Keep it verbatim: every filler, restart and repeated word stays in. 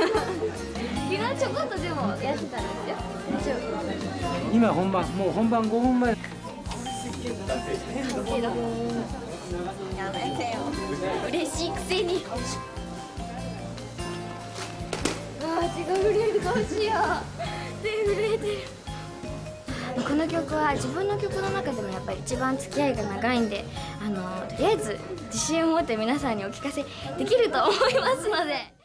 昨日ちょこっとでもやってたんですよ。大丈夫。 今本番、もう本番ごふんまえ。 やめてよ。嬉しいくせに。あー、手が震える、どうしよう。手震えてる。この曲は自分の曲の中でもやっぱり一番付き合いが長いんで、あのとりあえず自信を持って皆さんにお聴かせできると思いますので。